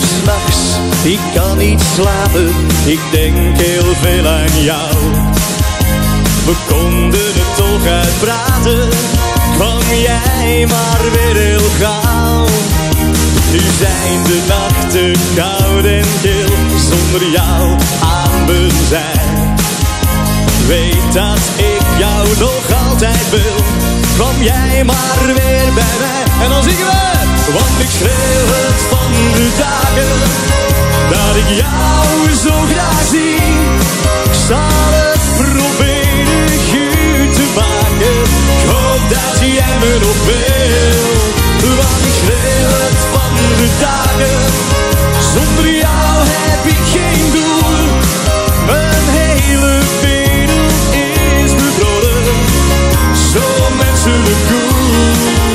s'nachts, ik kan niet slapen, ik denk heel veel aan jou. We konden het toch uitpraten, kwam jij maar weer heel gauw. Nu zijn de nachten koud en kil, zonder jou aan mijn zij. Weet dat ik jou nog altijd wil, kwam jij maar weer bij mij. En dan zingen we, want ik schreeuw het van de dagen, dat ik jou zo graag zie. Ik zal het proberen goed te maken, ik hoop dat jij me nog wil. Want ik schreeuw het van de dagen, zonder jou heb ik geen doel. Mijn hele wereld is bevroren, zo menselijk cool.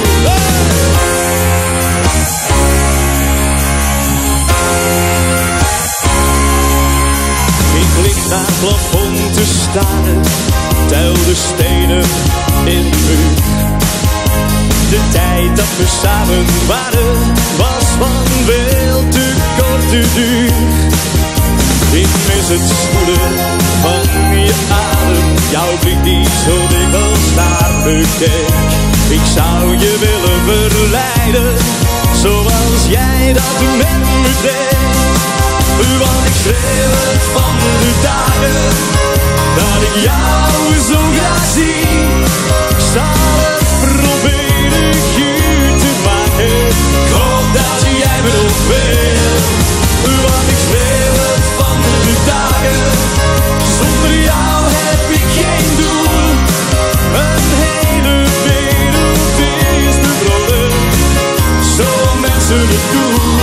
Ik lig naar het plafond te staren, tel de stenen in de muur. De tijd dat we samen waren, was van veel te korte duur. Ik mis het spoelen van je adem, jouw blik die zo dikwijls naar me keek. Ik zou je willen verleiden, zoals jij dat met me deed. Want ik schreeuw het van de dagen, dat ik jou zo graag zie. Ik zal het proberen goed te maken, ik hoop dat jij me nog wil. Want ik schreeuw het van de dagen, zonder jou heb ik geen doel. Een hele wereld is bevroren, zo menselijk cool.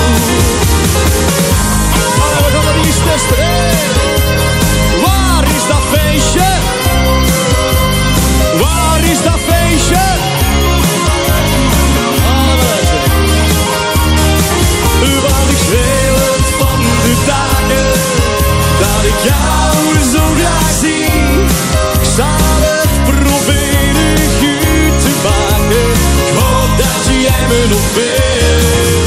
Maar we gaan naar die testen, waar is dat feestje? Waar is dat feestje? Want ik schreeuw het van de dagen, dat ik jou zo graag zie. Ik zal het proberen goed te maken, ik hoop dat jij me nog wil.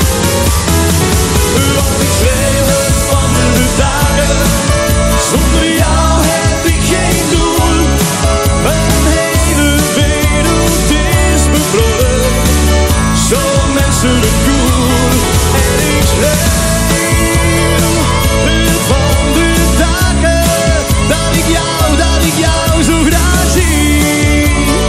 Want ik schreeuw het van de dagen, zonder jou heb ik geen doel. Mijn hele wereld is bevroren, zo menselijk cool. En ik schreeuw het van de dagen, dat ik jou zo graag zie.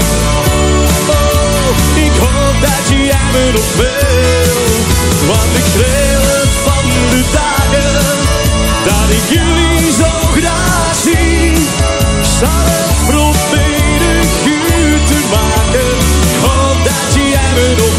Oh, ik hoop dat jij me nog wil. Want ik schreeuw het van de dagen, dat ik jullie zo graag zie. Ik zal het proberen goed te maken, ik hoop dat jij me nog